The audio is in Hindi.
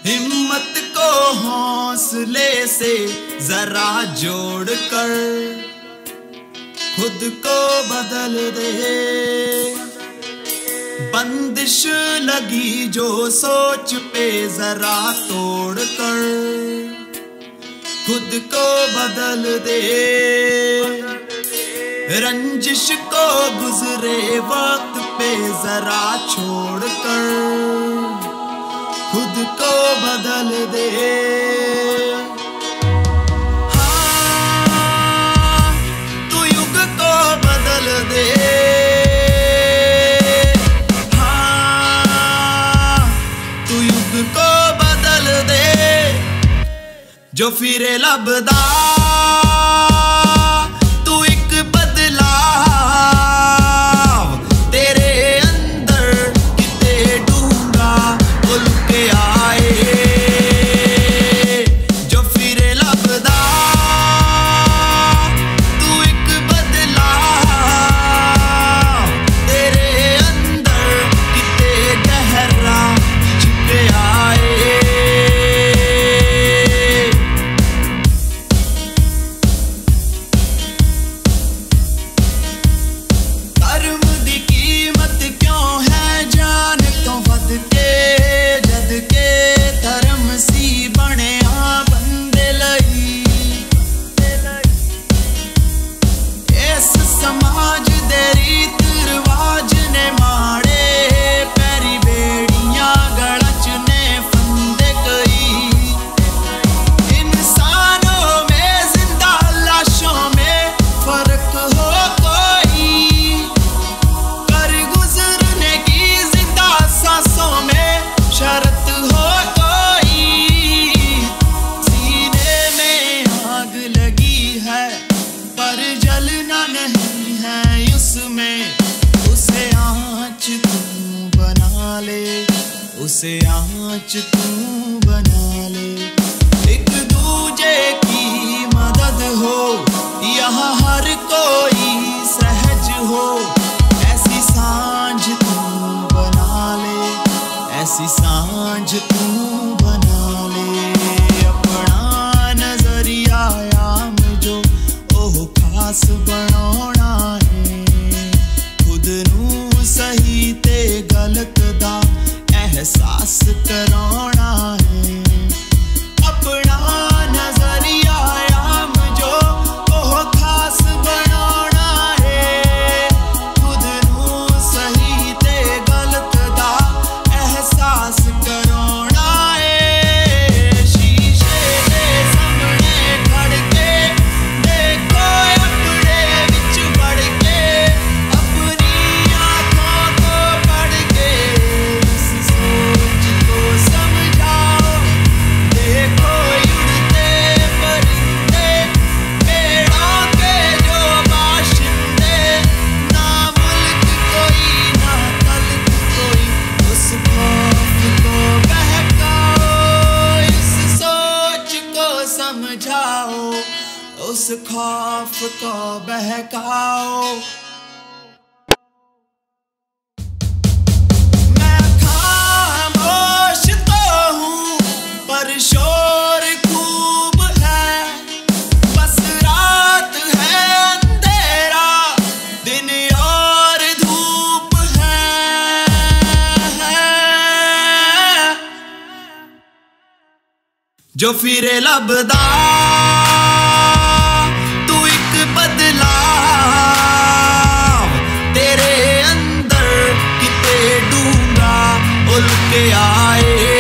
हिम्मत को हौसले से जरा जोड़ कर खुद को बदल दे। बंदिश लगी जो सोच पे जरा तोड़ कर खुद को बदल दे। रंजिश को गुजरे वक्त पे जरा छोड़ कर खुद को बदल दे। हाँ, तू युग को बदल दे। हाँ, तू युग को बदल दे। जो फिरे लबदा तू एक बदलाव तेरे अंदर किते डूंगा उल के आए। जो फिरे लबदा तू एक बदलाव तेरे अंदर किते गहरा छुपे आए। उसे आँच तू बना ले। एक दूजे की मदद हो यहाँ हर कोई सहज हो। ऐसी सांझ तू बना ले, ऐसी सांझ तू बना ले। अपना नजरिया आम जो ओह खास बनाना है। खुद नू सही ते गलत दा एहसास कराना है। अपना नजरिया आम जो ओह खास बनाना है। खुद नू सही ते गलत दा एहसास कराना है। शीशे दे सामने खड़ के देखो अपने विच बढ़ के। अपनी आंखों को पढ़ के समझाओ। देखो उड़ते परिंदे पेड़ों के जो बाशिंदे। ना मुल्क कोई ना तल्क कोई उस खौफ को बहकाओ। इस सोच को समझाओ, उस खौफ को बहकाओ। शोर खूब है, बस रात है अंधेरा, दिन और धूप है। जो फिरे लबदा तू एक बदलाव तेरे अंदर किते डूंगा उल के आए।